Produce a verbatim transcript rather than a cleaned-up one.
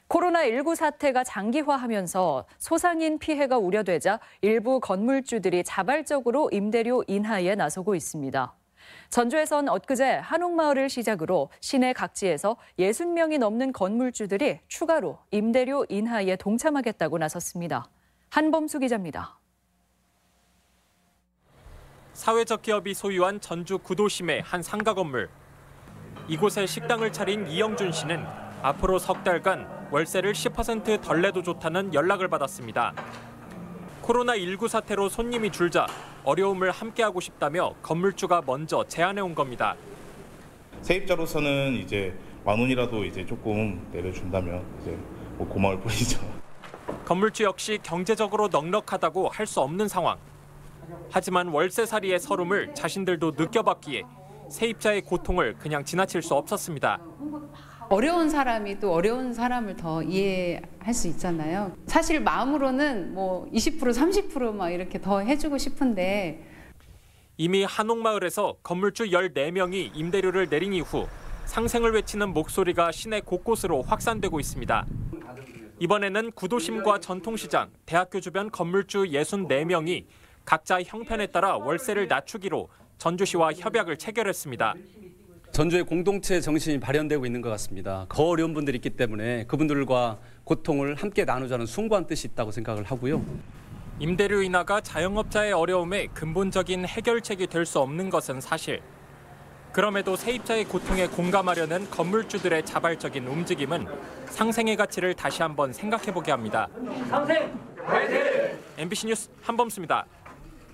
코로나십구 사태가 장기화하면서 소상인 피해가 우려되자 일부 건물주들이 자발적으로 임대료 인하에 나서고 있습니다. 전주에선 엊그제 한옥마을을 시작으로 시내 각지에서 예순 명이 넘는 건물주들이 추가로 임대료 인하에 동참하겠다고 나섰습니다. 한범수 기자입니다. 사회적 기업이 소유한 전주 구도심의 한 상가 건물. 이곳에 식당을 차린 이영준 씨는 앞으로 석 달간 월세를 십 퍼센트 덜 내도 좋다는 연락을 받았습니다. 코로나십구 사태로 손님이 줄자 어려움을 함께하고 싶다며 건물주가 먼저 제안해온 겁니다. 세입자로서는 이제 만 원이라도 이제 조금 내려준다면 이제 뭐 고마울 뿐이죠. 건물주 역시 경제적으로 넉넉하다고 할 수 없는 상황. 하지만 월세살이의 서름을 자신들도 느껴봤기에 세입자의 고통을 그냥 지나칠 수 없었습니다. 어려운 사람이 또 어려운 사람을 더 이해할 수 있잖아요. 사실 마음으로는 뭐 이십 퍼센트, 삼십 퍼센트 막 이렇게 더 해주고 싶은데 이미 한옥마을에서 건물주 열네 명이 임대료를 내린 이후 상생을 외치는 목소리가 시내 곳곳으로 확산되고 있습니다. 이번에는 구도심과 전통시장, 대학교 주변 건물주 예순네 명이 각자 형편에 따라 월세를 낮추기로 전주시와 협약을 체결했습니다. 전주의 공동체 정신이 발현되고 있는 것 같습니다. 더 어려운 분들이 있기 때문에 그분들과 고통을 함께 나누자는 숭고한 뜻이 있다고 생각을 하고요. 임대료 인하가 자영업자의 어려움에 근본적인 해결책이 될 수 없는 것은 사실. 그럼에도 세입자의 고통에 공감하려는 건물주들의 자발적인 움직임은 상생의 가치를 다시 한번 생각해보게 합니다. 상생! 화이팅! 엠비씨 뉴스 한범수입니다.